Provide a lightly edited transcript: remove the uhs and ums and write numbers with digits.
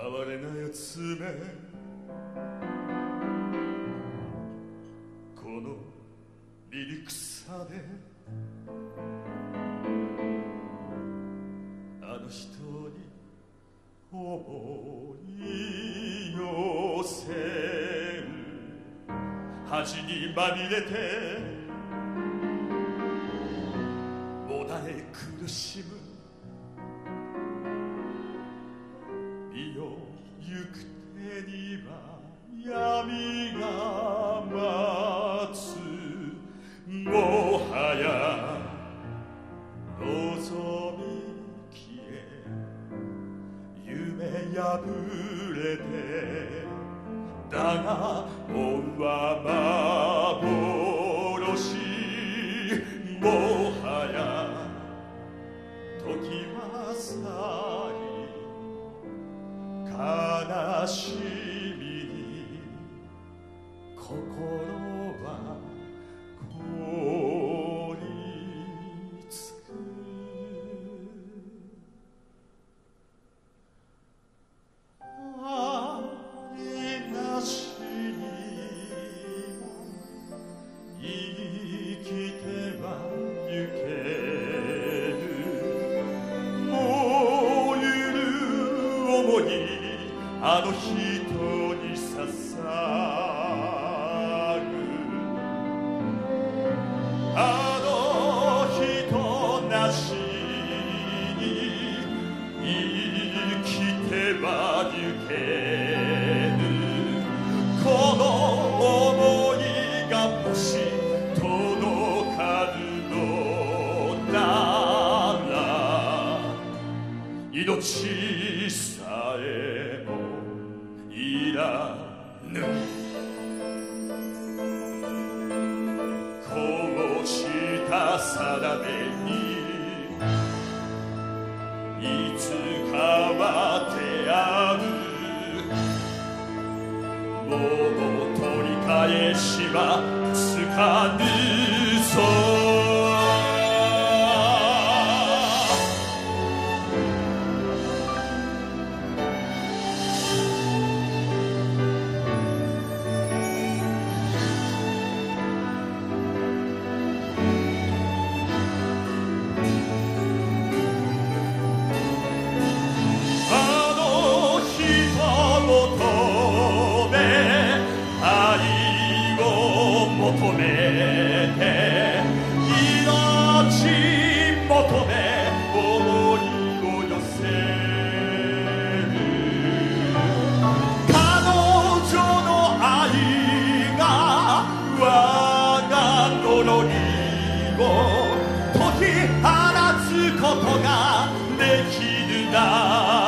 哀れなやつめ、この醜さであの人に思い寄せる。恥にまみれてもだえ苦しむ身を行く手には闇が待つ。もはや望み消え夢破れて、だが恩は幻。もはや時は去り悲しみに心は凍りつく。愛なしに生きてはゆける。もうゆる想いあの人に捧ぐ。あの人なしに生きてはゆける。この想いがもし届かぬのなら、命さえもいらぬ。こうした定めにいつかは出会う。もう取り返しはつかぬぞ。求めて命求め思いを寄せる。彼女の愛が我が呪いを解き放つことができるな